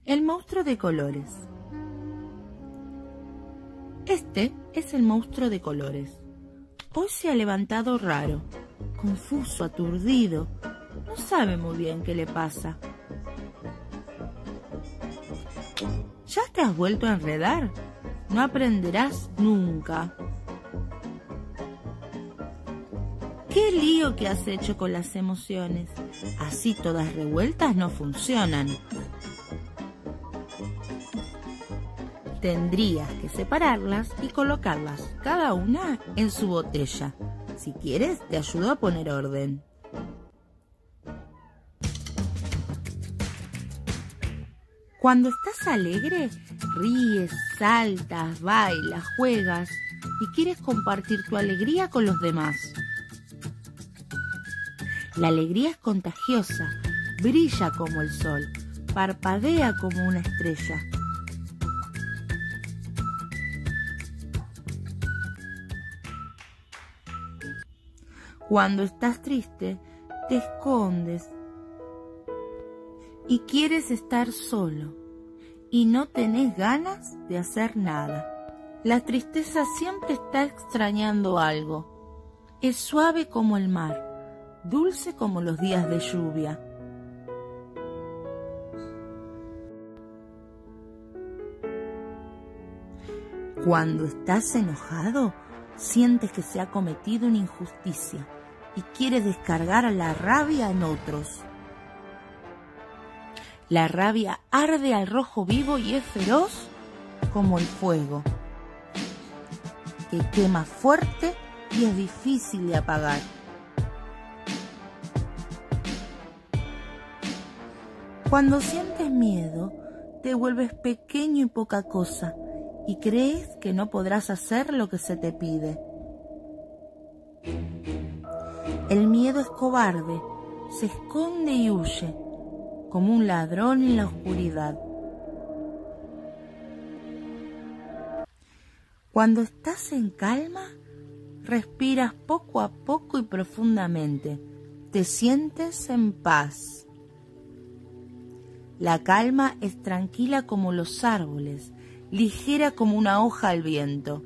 El monstruo de colores. Este es el monstruo de colores. Hoy se ha levantado raro, confuso, aturdido. No sabe muy bien qué le pasa. ¿Ya te has vuelto a enredar? No aprenderás nunca. ¡Qué lío que has hecho con las emociones! Así todas revueltas no funcionan. Tendrías que separarlas y colocarlas cada una en su botella. Si quieres, te ayudo a poner orden. Cuando estás alegre, ríes, saltas, bailas, juegas y quieres compartir tu alegría con los demás. La alegría es contagiosa, brilla como el sol, parpadea como una estrella. Cuando estás triste, te escondes y quieres estar solo y no tenés ganas de hacer nada. La tristeza siempre está extrañando algo. Es suave como el mar, dulce como los días de lluvia. Cuando estás enojado, sientes que se ha cometido una injusticia y quieres descargar la rabia en otros. La rabia arde al rojo vivo y es feroz como el fuego, que quema fuerte y es difícil de apagar. Cuando sientes miedo, te vuelves pequeño y poca cosa y crees que no podrás hacer lo que se te pide. El miedo es cobarde, se esconde y huye, como un ladrón en la oscuridad. Cuando estás en calma, respiras poco a poco y profundamente. Te sientes en paz. La calma es tranquila como los árboles, ligera como una hoja al viento.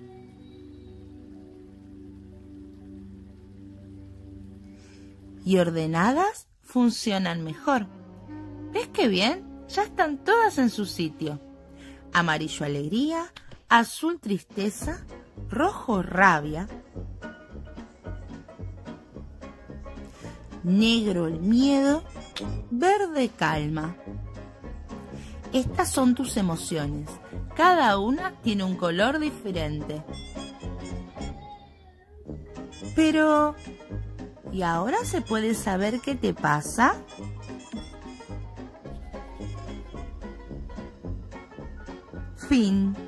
Y ordenadas funcionan mejor. ¿Ves qué bien? Ya están todas en su sitio. Amarillo alegría, azul tristeza, rojo rabia, negro el miedo, verde calma. Estas son tus emociones. Cada una tiene un color diferente. Pero, ¿y ahora se puede saber qué te pasa? Fin.